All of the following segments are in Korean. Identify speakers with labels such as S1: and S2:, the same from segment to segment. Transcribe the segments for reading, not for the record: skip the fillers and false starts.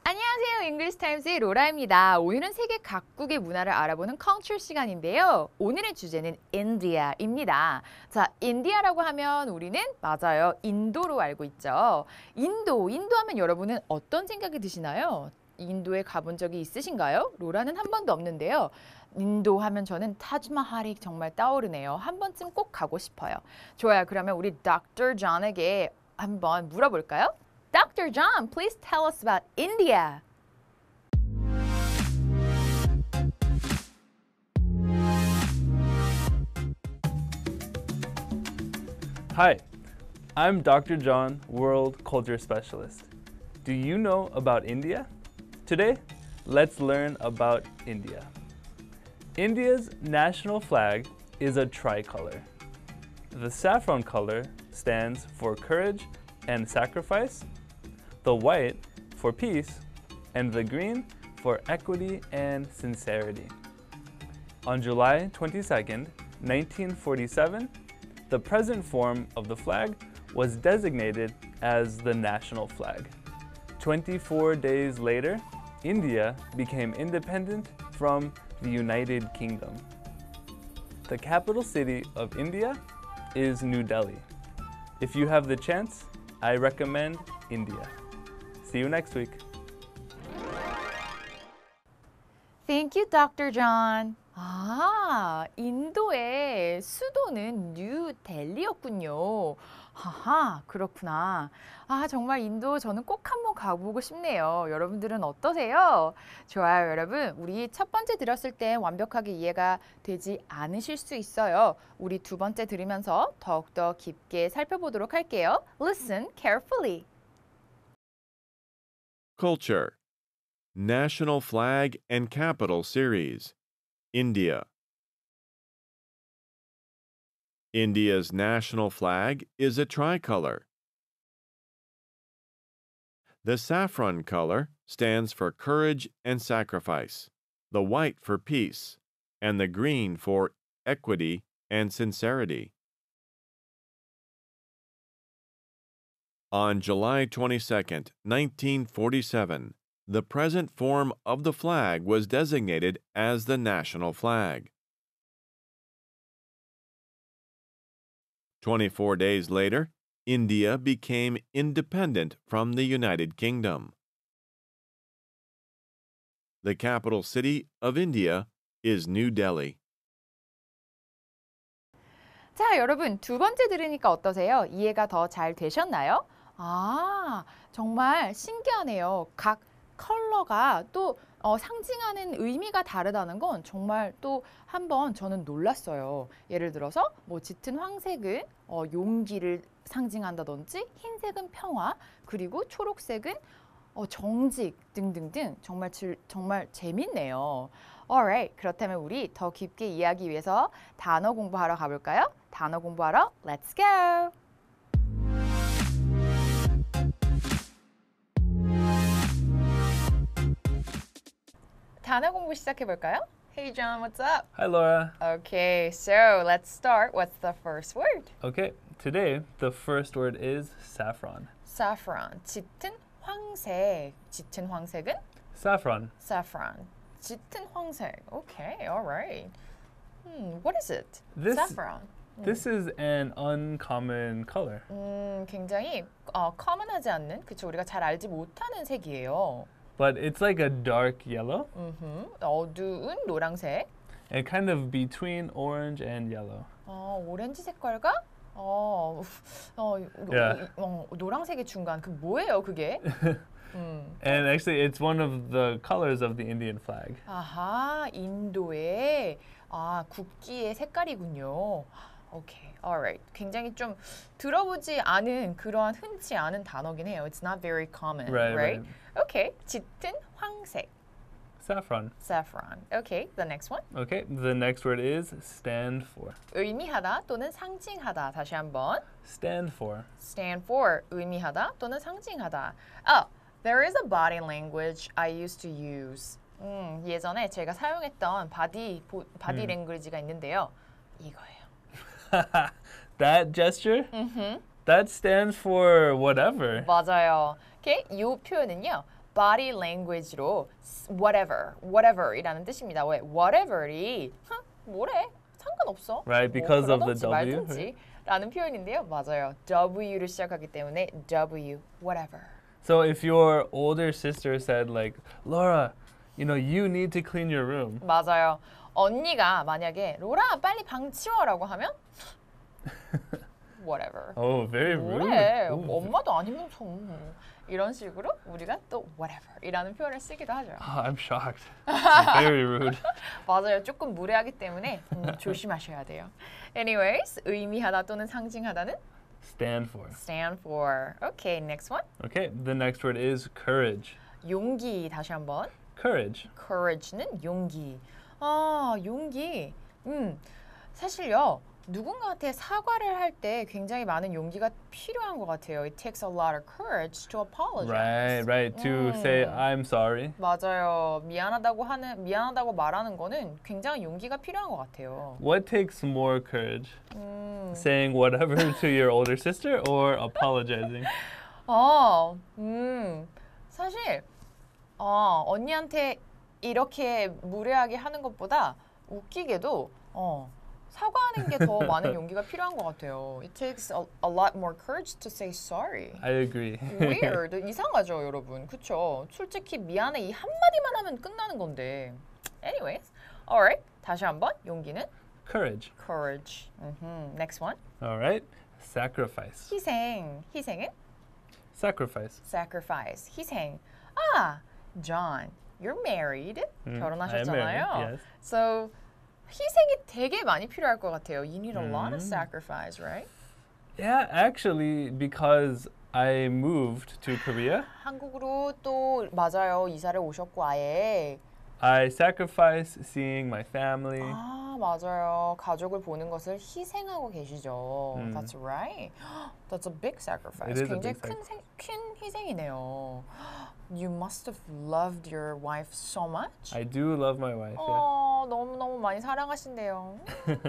S1: 안녕하세요. 잉글리시타임스의 로라입니다. 오늘은 세계 각국의 문화를 알아보는 컬처 시간인데요. 오늘의 주제는 인디아입니다. 자, 인디아라고 하면 우리는 맞아요. 인도로 알고 있죠. 인도 하면 여러분은 어떤 생각이 드시나요? 인도에 가본 적이 있으신가요? 로라는 한 번도 없는데요. 인도 하면 저는 타지마할이 정말 떠오르네요. 한 번쯤 꼭 가고 싶어요. 좋아요. 그러면 우리 Dr. John에게 한번 물어볼까요? Dr. John, please tell us about India.
S2: Hi, I'm Dr. John, World Culture Specialist. Do you know about India? Today, let's learn about India. India's national flag is a tricolor. The saffron color stands for courage and sacrifice, the white for peace, and the green for equity and sincerity. On July 22nd, 1947, the present form of the flag was designated as the national flag. 24 days later, India became independent from the United Kingdom. The capital city of India is New Delhi. If you have the chance, I recommend India. See you next week.
S1: Thank you, Dr. John. 아, 인도의 수도는 뉴델리였군요. 하하, 그렇구나. 아, 정말 인도 저는 꼭 한번 가보고 싶네요. 여러분들은 어떠세요? 좋아요, 여러분. 우리 첫 번째 들었을 때 완벽하게 이해가 되지 않으실 수 있어요. 우리 두 번째 들으면서 더욱더 깊게 살펴보도록 할게요. Listen carefully.
S3: Culture. National Flag and Capital Series. India. India's national flag is a tricolor. The saffron color stands for courage and sacrifice, the white for peace, and the green for equity and sincerity. On July 22, 1947, the present form of the flag was designated as the national flag. 24 days later, India became independent from the United Kingdom. The capital city of India is New Delhi.
S1: 자, 여러분 두 번째 들으니까 어떠세요? 이해가 더 잘 되셨나요? 아, 정말 신기하네요. 각 컬러가 또 상징하는 의미가 다르다는 건 정말 또 한번 저는 놀랐어요. 예를 들어서 뭐 짙은 황색은 용기를 상징한다든지 흰색은 평화, 그리고 초록색은 정직 등등등 정말 재밌네요. Alright, 그렇다면 우리 더 깊게 이해하기 위해서 단어 공부하러 가볼까요? 단어 공부하러 Let's go! 단어 공부 시작해 볼까요? Hey John, what's up?
S2: Hi, Laura.
S1: Okay, so let's start. What's the first word?
S2: Okay, today the first word is saffron.
S1: Saffron, 짙은 황색. 짙은 황색은?
S2: Saffron.
S1: Saffron, 짙은 황색. Okay, alright. What is it?
S2: This-
S1: Saffron.
S2: This is an uncommon color.
S1: 굉장히 common하지 않는, 그쵸, 우리가 잘 알지 못하는 색이에요.
S2: But it's like a dark yellow
S1: 어두운 노란색.
S2: and kind of between orange and yellow.
S1: 오렌지 색깔과
S2: Yeah.
S1: 노란색의 중간. 그 뭐예요, 그게?
S2: And actually, it's one of the colors of the Indian flag.
S1: 아하, 인도의 국기의 색깔이군요. 오케이, alright. 굉장히 좀 들어보지 않은 그러한 흔치 않은 단어긴 해요. It's not very common,
S2: Right.
S1: 오케이, 짙은 황색,
S2: Saffron.
S1: saffron. 오케이, the next one.
S2: Okay, the next word is stand for.
S1: 의미하다 또는 상징하다. 다시 한번.
S2: Stand for.
S1: stand for, 의미하다 또는 상징하다. There is a body language I used to use. 예전에 제가 사용했던 바디 랭귀지가 있는데요. 이거예요.
S2: That gesture? That stands for whatever.
S1: 맞아요. 오케이, 이 표현은요. body language로 whatever이라는 뜻입니다. 왜 whatever이 뭐래? 상관없어.
S2: Right, because of the
S1: 그러든지
S2: W,
S1: 말든지 라는 표현인데요. 맞아요. W를 시작하기 때문에 W whatever.
S2: So if your older sister said like, Laura, you need to clean your room.
S1: 맞아요. 언니가 만약에 로라 빨리 방 치워라고 하면 whatever.
S2: Oh, very rude.
S1: 뭐래?
S2: Ooh.
S1: 엄마도 아니면서 이런 식으로 우리가 또 whatever이라는 표현을 쓰기도 하죠.
S2: Oh, I'm shocked. It's very rude.
S1: 맞아요. 조금 무례하기 때문에 조심하셔야 돼요. Anyways, 의미하다 또는 상징하다는
S2: Stand for.
S1: stand for. Okay, next one.
S2: Okay, the next word is courage.
S1: 용기 다시 한번.
S2: Courage.
S1: courage는 용기. 용기. 사실요. 누군가한테 사과를 할 때 굉장히 많은 용기가 필요한 것 같아요. It takes a lot of courage to apologize.
S2: Right. To say I'm sorry.
S1: 맞아요. 미안하다고 말하는 거는 굉장히 용기가 필요한 것 같아요.
S2: What takes more courage? Saying whatever to your older sister or apologizing?
S1: 사실 언니한테 이렇게 무례하게 하는 것보다 웃기게도 사과하는 게 더 많은 용기가 필요한 것 같아요. It takes a lot more courage to say sorry.
S2: I agree.
S1: Weird. 이상하죠, 여러분. 그쵸? 솔직히 미안해 이 한마디만 하면 끝나는 건데. Anyways, alright. 다시 한번 용기는
S2: Courage.
S1: courage. Next one.
S2: Alright. Sacrifice.
S1: 희생은
S2: Sacrifice.
S1: sacrifice. 희생. John, you're married.
S2: I am
S1: 결혼하셨잖아요.
S2: married, yes.
S1: So 희생이 되게 많이 필요할 것 같아요. You need a lot of sacrifice, right?
S2: Yeah, actually, because I moved to Korea,
S1: 한국으로 또 맞아요. 이사를 오셨고 아예.
S2: I sacrificed seeing my family.
S1: 맞아요. 가족을 보는 것을 희생하고 계시죠. That's right. That's a big sacrifice.
S2: It is a
S1: 굉장히
S2: big
S1: 큰 희생이네요. You must have loved your wife so much.
S2: I do love my wife. Yeah.
S1: 너무너무 많이 사랑하신대요.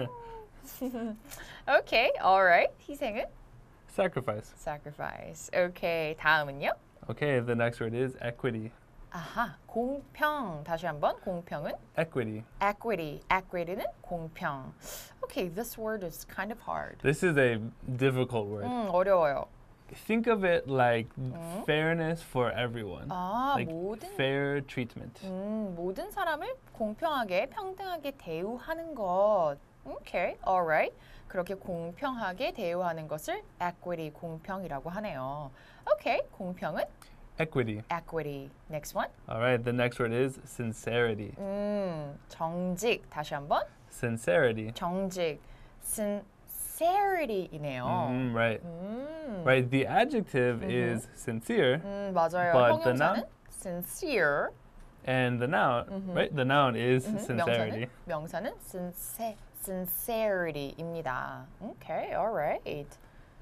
S1: Okay, alright. 희생은
S2: Sacrifice.
S1: sacrifice. Okay, 다음은요?
S2: Okay, the next word is equity.
S1: 공평. 다시 한번. 공평은
S2: Equity.
S1: equity. equity는 공평. Okay, this word is kind of hard.
S2: This is a difficult word.
S1: 어려워요.
S2: Think of it like fairness for everyone. Like
S1: 모든
S2: fair treatment.
S1: 모든 사람을 공평하게 평등하게 대우하는 것. Okay, alright. 그렇게 공평하게 대우하는 것을 equity, 공평이라고 하네요. Okay, 공평은
S2: Equity.
S1: equity. Next one.
S2: All right, the next word is sincerity.
S1: 정직. 다시 한번.
S2: Sincerity.
S1: 정직. sincerity이네요.
S2: Right. Right, the adjective is sincere
S1: 맞아요.
S2: But the
S1: 형용사는 sincere.
S2: and the noun, right? The noun is sincerity.
S1: 명사는 sincerity입니다. Okay, alright.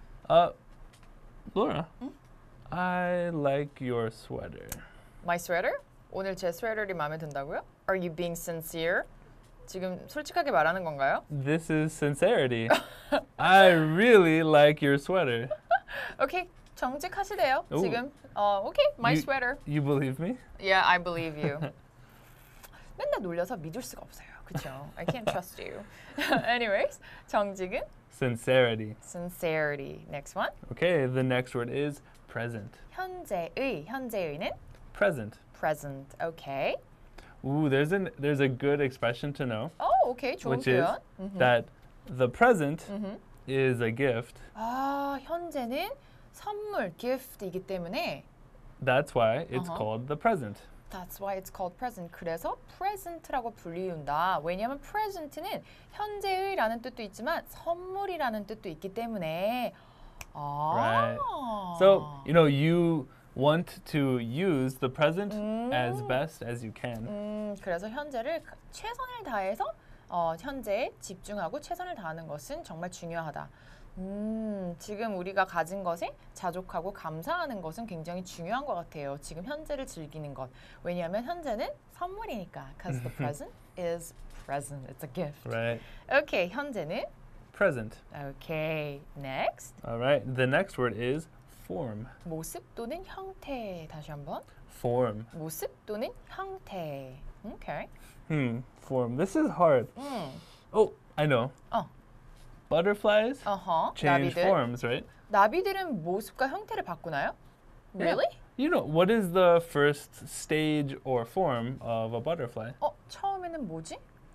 S2: Laura, I like your sweater.
S1: My sweater? 오늘 제 스웨터이 마음에 든다고요? Are you being sincere? 지금 솔직하게 말하는 건가요?
S2: This is sincerity. I really like your sweater.
S1: 오케이, 정직하시대요.
S2: 오.
S1: 지금 오케이, my
S2: You-
S1: sweater.
S2: You believe me?
S1: Yeah, I believe you. 맨날 놀려서 믿을 수가 없어요. 그렇죠? I can't trust you. Anyways, 정직은
S2: Sincerity.
S1: sincerity. Next one.
S2: Okay, the next word is present.
S1: 현재의는
S2: Present.
S1: present. Okay.
S2: Ooh, there's a good expression to know,
S1: 오케이, 좋은
S2: which is
S1: 표현.
S2: that the present is a gift.
S1: 현재는 선물, gift이기 때문에
S2: That's why it's called the present.
S1: That's why it's called present. 그래서 present라고 불리운다. 왜냐하면 present는 현재의라는 뜻도 있지만 선물이라는 뜻도 있기 때문에.
S2: Right. So, you want to use the present as best as you can.
S1: 그래서 현재를 최선을 다해서 현재에 집중하고 최선을 다하는 것은 정말 중요하다. 지금 우리가 가진 것에 자족하고 감사하는 것은 굉장히 중요한 것 같아요. 지금 현재를 즐기는 것. 왜냐하면 현재는 선물이니까. Because the present is present. It's a gift.
S2: Right.
S1: Okay, 현재는
S2: Present.
S1: Okay, next.
S2: All right. The next word is form.
S1: 모습 또는 형태. 다시 한번.
S2: Form.
S1: 모습 또는 형태. Okay.
S2: Form. This is hard. Oh, I know. Butterflies change
S1: 나비들.
S2: forms, right?
S1: 나비들은 모습과 형태를 바꾸나요? Really?
S2: You know, what is the first stage or form of a butterfly?
S1: 처음에는 뭐지?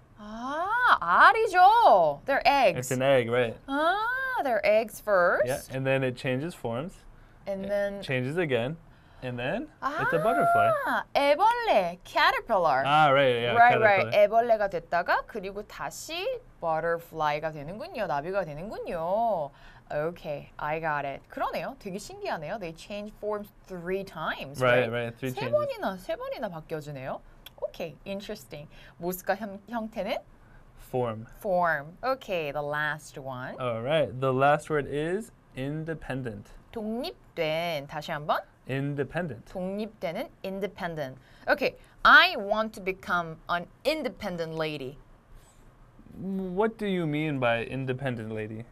S1: 알이죠. They're eggs.
S2: It's an egg, right?
S1: They're eggs first.
S2: Yeah, and then it changes forms,
S1: And then
S2: changes again, and then it's a butterfly.
S1: 애벌레, caterpillar.
S2: Right, yeah,
S1: right.
S2: caterpillar.
S1: 애벌레가 됐다가 그리고 다시 butterfly가 되는군요. 나비가 되는군요. Okay, I got it. 그러네요. 되게 신기하네요. They change forms 3 times.
S2: Right, three
S1: 세
S2: changes.
S1: 세 번이나 바뀌어주네요. Okay, interesting. 모습과 형태는
S2: Form.
S1: form. Okay, the last one.
S2: All right, the last word is independent.
S1: 독립된. 다시 한번.
S2: Independent.
S1: 독립되는 independent. Okay, I want to become an independent lady.
S2: What do you mean by independent lady?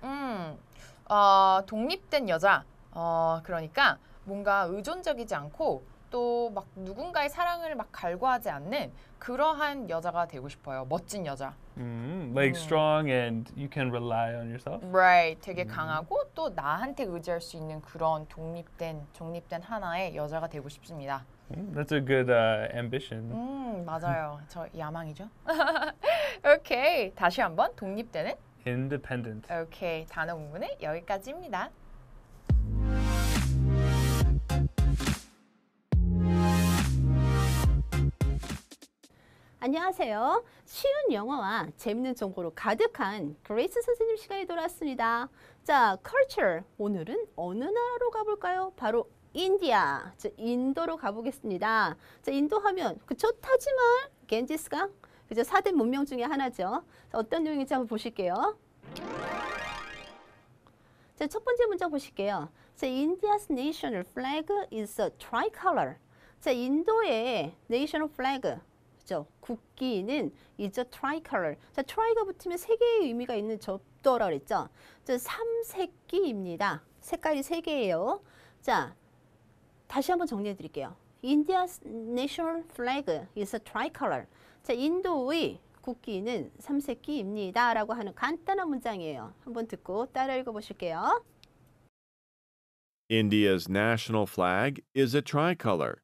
S1: 독립된 여자. 그러니까 뭔가 의존적이지 않고 또 막 누군가의 사랑을 막 갈구하지 않는 그러한 여자가 되고 싶어요. 멋진 여자.
S2: Like strong and you can rely on yourself?
S1: Right. 되게 강하고 또 나한테 의지할 수 있는 그런 독립된 하나의 여자가 되고 싶습니다.
S2: That's a good ambition.
S1: 맞아요. 저 야망이죠. 오케이. 다시 한번 독립되는
S2: Independent.
S1: 오케이. 단어 공부는 여기까지입니다.
S4: 안녕하세요. 쉬운 영어와 재밌는 정보로 가득한 그레이스 선생님 시간이 돌아왔습니다. 자, culture. 오늘은 어느 나라로 가볼까요? 바로 인디아, 인도로 가보겠습니다. 자, 인도 하면 그쵸? 타지말, 겐지스강, 그죠? 4대 문명 중에 하나죠. 자, 어떤 내용인지 한번 보실게요. 자, 첫 번째 문장 보실게요. 자, India's national flag is a tricolor. 자, 인도의 national flag, 그죠? 국기는 is a tricolor. 자, try가 붙으면 세 개의 의미가 있는 접도라 그랬죠? 자, 삼색기입니다. 색깔이 세 개예요. 자, 다시 한번 정리해 드릴게요. India's national flag is a tricolor. 자, 인도의 국기는 삼색기입니다. 라고 하는 간단한 문장이에요. 한번 듣고 따라 읽어보실게요.
S3: India's national flag is a tricolor.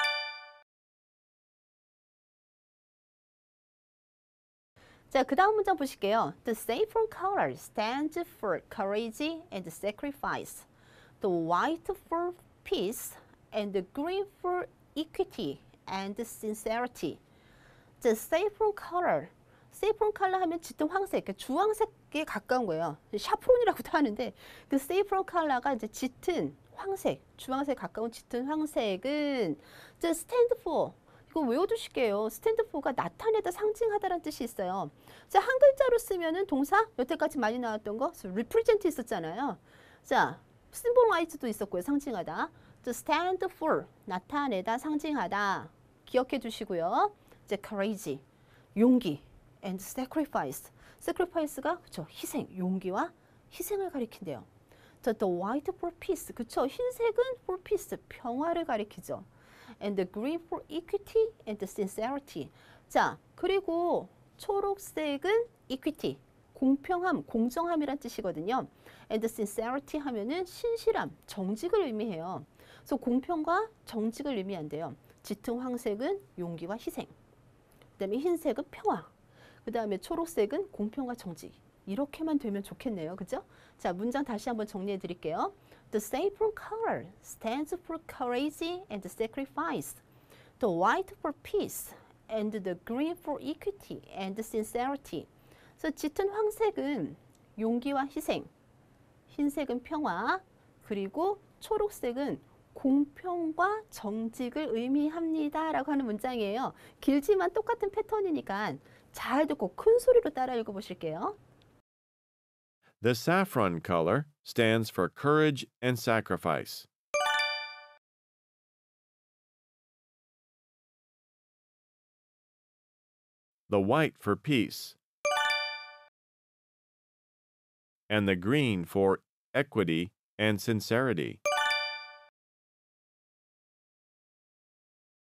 S4: 자, 그 다음 문장 보실게요. The saffron color stands for courage and sacrifice. The white for peace and the green for equity and sincerity. The saffron color. saffron color 하면 짙은 황색, 주황색에 가까운 거예요. 샤프론이라고도 하는데 그 saffron color가 이제 짙은 황색, 주황색에 가까운 짙은 황색은 the stand for. 이거 외워두실게요. stand for가 나타내다, 상징하다라는 뜻이 있어요. 자, 한 글자로 쓰면은 동사 여태까지 많이 나왔던 거 represent 있었잖아요. 자, symbolize도 있었고요. 상징하다. to stand for 나타내다, 상징하다. 기억해 두시고요. 이제 courage 용기 and sacrifice. sacrifice가 그쵸 희생, 용기와 희생을 가리킨대요. 자, the white for peace. 그쵸 흰색은 for peace 평화를 가리키죠. and the green for equity and sincerity. 자, 그리고 초록색은 equity, 공평함, 공정함이란 뜻이거든요. and sincerity 하면은 신실함, 정직을 의미해요. 그래서 공평과 정직을 의미한대요. 짙은 황색은 용기와 희생. 그다음에 흰색은 평화. 그다음에 초록색은 공평과 정직. 이렇게만 되면 좋겠네요. 그죠? 자, 문장 다시 한번 정리해 드릴게요. The saffron color stands for courage and sacrifice. The white for peace and the green for equity and sincerity. 그래서 짙은 황색은 용기와 희생, 흰색은 평화, 그리고 초록색은 공평과 정직을 의미합니다. 라고 하는 문장이에요. 길지만 똑같은 패턴이니까 잘 듣고 큰 소리로 따라 읽어보실게요.
S3: The saffron color stands for courage and sacrifice. The white for peace. And the green for equity and sincerity.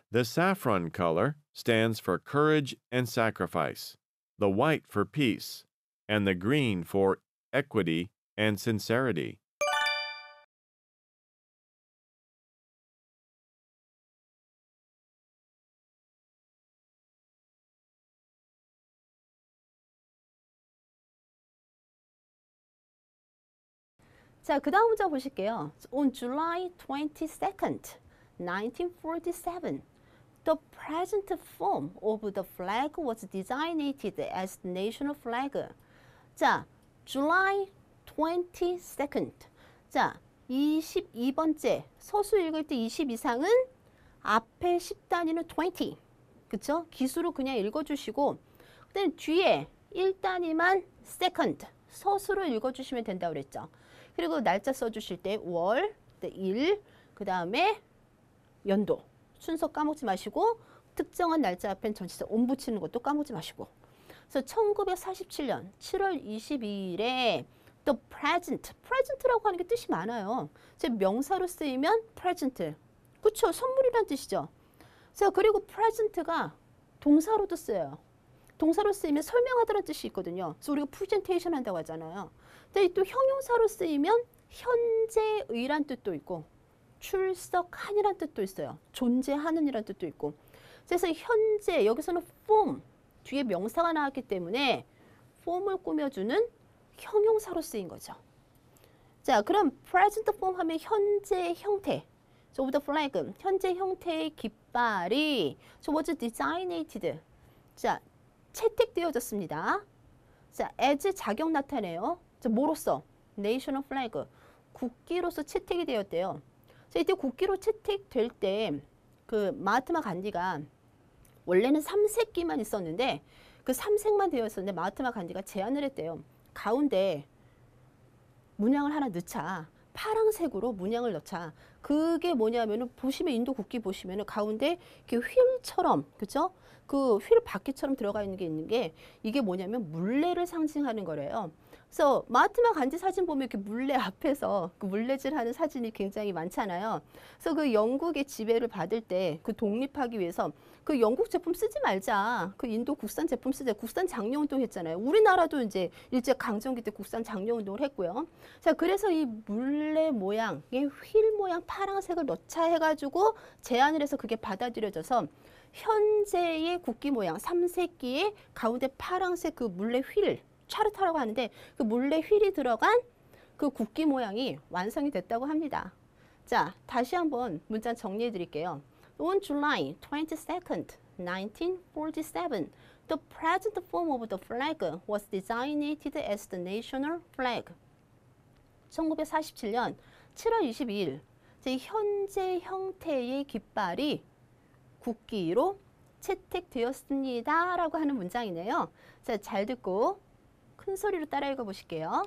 S3: The saffron color stands for courage and sacrifice, the white for peace, and the green for equity and sincerity.
S4: 자, 그 다음 문장 보실게요. On July 22nd, 1947, the present form of the flag was designated as the national flag. 자, July 22nd. 자, 22번째. 서술 읽을 때 20 이상은 앞에 10단위는 20. 그쵸? 기수로 그냥 읽어주시고, 그다음에 뒤에 1단위만 second. 서술로 읽어주시면 된다고 그랬죠. 그리고 날짜 써주실 때 월, 일, 그 다음에 연도. 순서 까먹지 마시고 특정한 날짜 앞엔 전치사 on 붙이는 것도 까먹지 마시고. 그래서 1947년 7월 22일에 the present라고 하는 게 뜻이 많아요. 제 명사로 쓰이면 present. 그쵸? 선물이란 뜻이죠. 자, 그리고 present가 동사로도 쓰여요. 동사로 쓰이면 설명하다는 뜻이 있거든요. 그래서 우리가 프레젠테이션 한다고 하잖아요. 근데 또 형용사로 쓰이면 현재의란 뜻도 있고 출석한이란 뜻도 있어요. 존재하는 이란 뜻도 있고. 그래서 현재 여기서는 form 뒤에 명사가 나왔기 때문에 form을 꾸며주는 형용사로 쓰인 거죠. 자, 그럼 present form 하면 현재 형태. of the flag 현재 형태의 깃발이 was designated. 자, 채택되어졌습니다. 자, as 자격 나타내요. 자, 뭐로서? national flag 국기로서 채택이 되었대요. 자, 이때 국기로 채택될 때 그 마하트마 간디가 원래는 3색기만 있었는데 그 3색만 되어 있었는데 마하트마 간디가 제안을 했대요. 가운데 문양을 하나 넣자. 파랑색으로 문양을 넣자. 그게 뭐냐면은 보시면 인도 국기 보시면은 가운데 이렇게 휠처럼 그죠? 그 휠 바퀴처럼 들어가 있는 게 이게 뭐냐면 물레를 상징하는 거래요. 그래서 마하트마 간디 사진 보면 이렇게 물레 앞에서 그 물레질하는 사진이 굉장히 많잖아요. 그래서 그 영국의 지배를 받을 때 그 독립하기 위해서 그 영국 제품 쓰지 말자. 그 인도 국산 제품 쓰자. 국산 장려 운동 했잖아요. 우리나라도 이제 일제 강점기 때 국산 장려 운동을 했고요. 자, 그래서 이 물레 모양, 이 휠 모양 파란색을 넣자 해가지고 제안을 해서 그게 받아들여져서 현재의 국기 모양 3색기의 가운데 파란색 그 물레 휠 차르타라고 하는데 그 물레 휠이 들어간 그 국기 모양이 완성이 됐다고 합니다. 자, 다시 한번 문장 정리해 드릴게요. On July 22nd, 1947, the present form of the flag was designated as the national flag. 1947년 7월 22일, 현재 형태의 깃발이 국기로 채택되었습니다. 라고 하는 문장이네요. 자, 잘 듣고 큰 소리로 따라 읽어보실게요.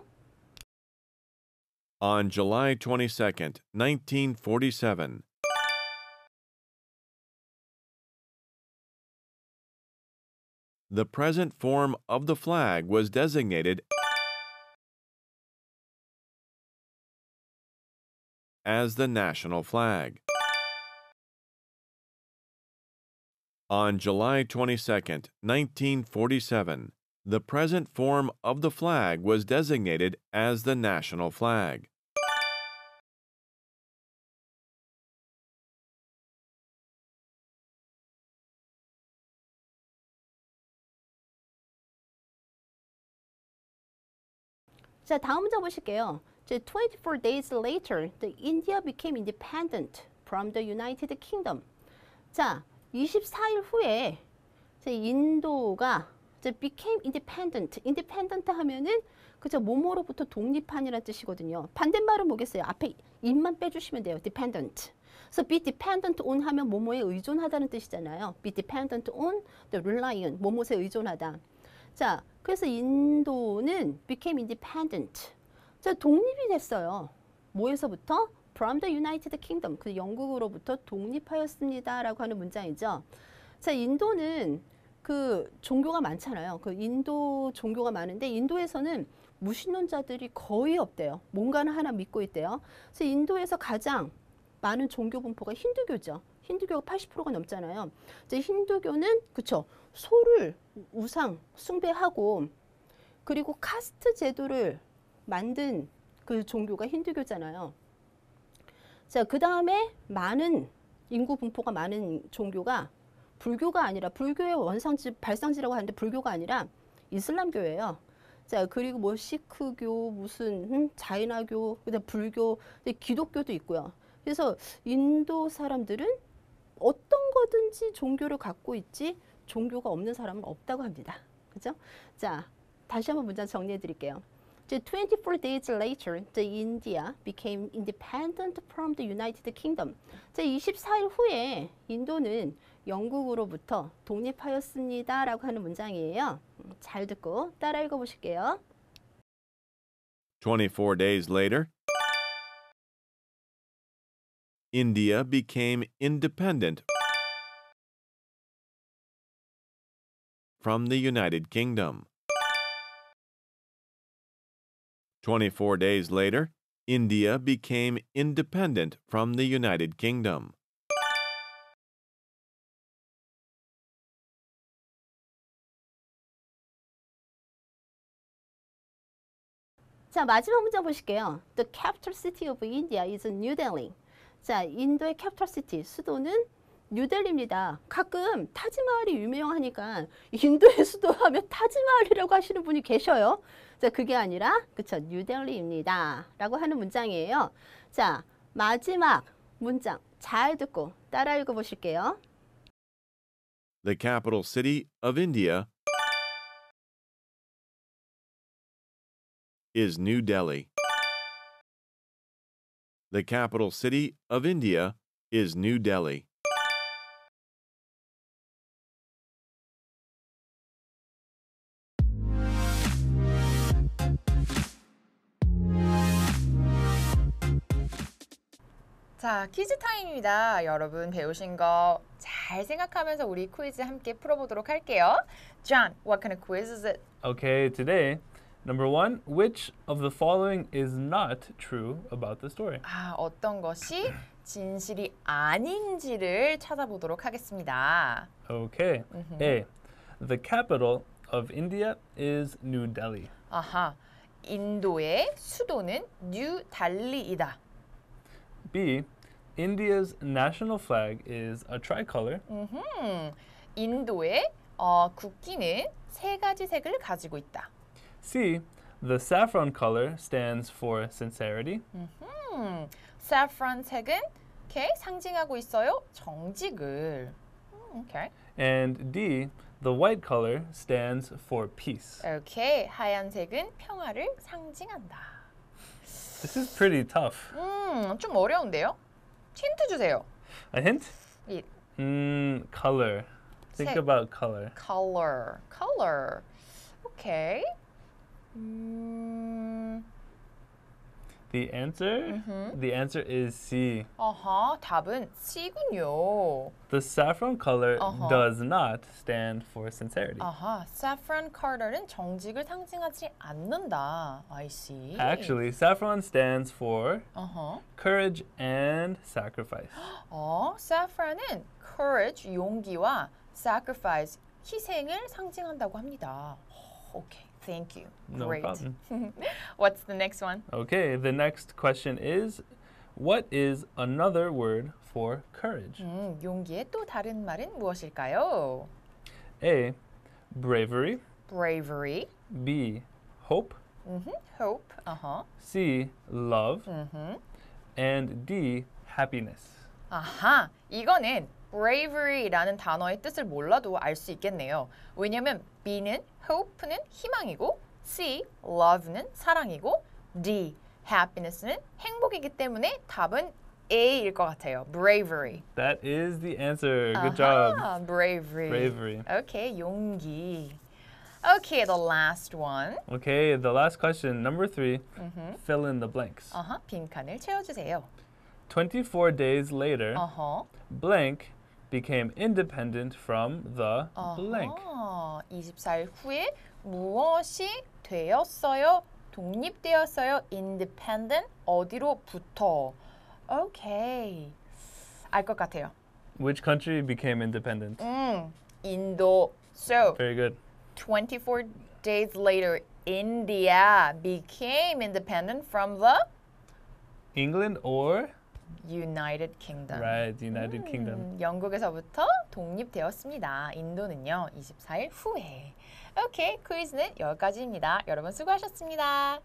S3: On July 22nd, 1947, the present form of the flag was designated as the national flag. On July 22nd, 1947, the present form of the flag was designated as the national flag.
S4: 자, 다음 문장 보실게요. 24 days later, the India became independent from the United Kingdom. 자, 24일 후에 인도가 became independent. independent 하면은 그죠? 뭐뭐로부터 독립한이라는 뜻이거든요. 반대말은 뭐겠어요? 앞에 인만 빼주시면 돼요. dependent. 그래서 be dependent on 하면 뭐뭐에 의존하다는 뜻이잖아요. be dependent on the rely on 뭐뭐에 의존하다. 자, 그래서 인도는 became independent. 자, 독립이 됐어요. 뭐에서부터? From the United Kingdom. 그 영국으로부터 독립하였습니다라고 하는 문장이죠. 자, 인도는 그 종교가 많잖아요. 그 인도 종교가 많은데 인도에서는 무신론자들이 거의 없대요. 뭔가는 하나 믿고 있대요. 그래서 인도에서 가장 많은 종교 분포가 힌두교죠. 힌두교가 80%가 넘잖아요. 이제 힌두교는 그쵸 소를 우상 숭배하고 그리고 카스트 제도를 만든 그 종교가 힌두교잖아요. 자, 그 다음에 많은 인구 분포가 많은 종교가 불교가 아니라 불교의 원상지 발상지라고 하는데 불교가 아니라 이슬람교예요. 자, 그리고 뭐 시크교 무슨 자이나교 그다음 불교 기독교도 있고요. 그래서 인도 사람들은 어떤 거든지 종교를 갖고 있지 종교가 없는 사람은 없다고 합니다. 그죠? 자, 다시 한번 문장 정리해 드릴게요. 24 days later, the India became independent from the United Kingdom. 24일 후에 인도는 영국으로부터 독립하였습니다. 라고 하는 문장이에요. 잘 듣고 따라 읽어보실게요.
S3: 24 days later, India became independent from the United Kingdom. 24 days later, India became independent from the United Kingdom.
S4: 자, 마지막 문장 보실게요. The capital city of India is New Delhi. 자, 인도의 capital city, 수도는 뉴델리입니다. 가끔 타지마할이 유명하니까 인도의 수도 하면 타지마할이라고 하시는 분이 계셔요. 자, 그게 아니라 그쵸, 뉴델리입니다. 라고 하는 문장이에요. 자, 마지막 문장 잘 듣고 따라 읽어보실게요.
S3: The capital city of India is New Delhi. The capital city of India is New Delhi.
S1: 자, 퀴즈 타임입니다. 여러분 배우신 거 잘 생각하면서 우리 퀴즈 함께 풀어보도록 할게요. John, what kind of quiz is it?
S2: Okay, today, number 1, which of the following is not true about the story?
S1: 아, 어떤 것이 진실이 아닌지를 찾아보도록 하겠습니다.
S2: Okay. A. The capital of India is New Delhi.
S1: 아하, 인도의 수도는 뉴달리이다.
S2: B. India's national flag is a tricolor.
S1: 인도의 국기는 세 가지 색을 가지고 있다.
S2: C. The saffron color stands for sincerity.
S1: saffron 색은 이렇게 상징하고 있어요. 정직을. 오케이.
S2: And D. The white color stands for peace.
S1: 오케이. 하얀색은 평화를 상징한다.
S2: This is pretty tough.
S1: 좀 어려운데요? 힌트 주세요.
S2: A hint?
S1: 이
S2: Color. Think
S1: 색.
S2: about color.
S1: color. 오케이.
S2: The answer? The answer is C.
S1: 아하, 답은 C군요.
S2: The saffron color
S1: Uh-huh.
S2: does not stand for sincerity.
S1: 아하, saffron color는 정직을 상징하지 않는다. I see.
S2: Actually, saffron stands for
S1: 어허.
S2: courage and sacrifice.
S1: saffron은 courage, 용기와 sacrifice, 희생을 상징한다고 합니다. 오케이, thank you.
S2: No
S1: Great.
S2: problem.
S1: What's the next one?
S2: Okay, the next question is, what is another word for courage?
S1: 용기의 또 다른 말은 무엇일까요?
S2: A. Bravery.
S1: bravery,
S2: B. Hope.
S1: hope,
S2: C. Love. And D. Happiness.
S1: 아하, 이거는 bravery라는 단어의 뜻을 몰라도 알 수 있겠네요. 왜냐면 B는 hope는 희망이고 C, love는 사랑이고 D, happiness는 행복이기 때문에 답은 A일 것 같아요. bravery.
S2: That is the answer. Good job.
S1: 아하, bravery.
S2: Bravery.
S1: Okay, 용기. Okay, the last one.
S2: Okay, the last question, number 3. Fill in the blanks.
S1: 빈칸을 채워주세요.
S2: 24 days later,
S1: 어허.
S2: blank became independent from the blank.
S1: 24일 후에 무엇이 되었어요? 독립되었어요. independent 어디로부터? 오케이. 알 것 같아요.
S2: Which country became independent?
S1: 인도. So,
S2: Very good.
S1: 24 days later, India became independent from the
S2: England or
S1: United Kingdom.
S2: right, the United Kingdom.
S1: 영국에서부터 독립되었습니다. 인도는요, 24일 후에. 오케이, 퀴즈는 여기까지입니다. 여러분 수고하셨습니다.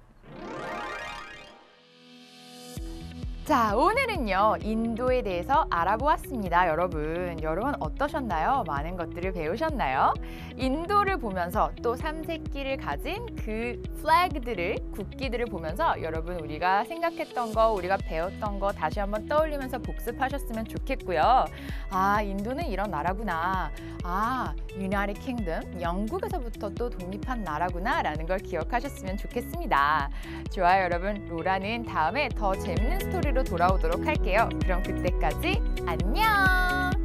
S1: 자, 오늘은요, 인도에 대해서 알아보았습니다. 여러분 어떠셨나요? 많은 것들을 배우셨나요? 인도를 보면서 또 삼색기를 가진 그 플래그들을, 국기들을 보면서 여러분 우리가 생각했던 거, 우리가 배웠던 거 다시 한번 떠올리면서 복습하셨으면 좋겠고요. 아, 인도는 이런 나라구나. 아, United Kingdom, 영국에서부터 또 독립한 나라구나 라는 걸 기억하셨으면 좋겠습니다. 좋아요, 여러분. 로라는 다음에 더 재밌는 스토리로 돌아오도록 할게요. 그럼 그때까지 안녕!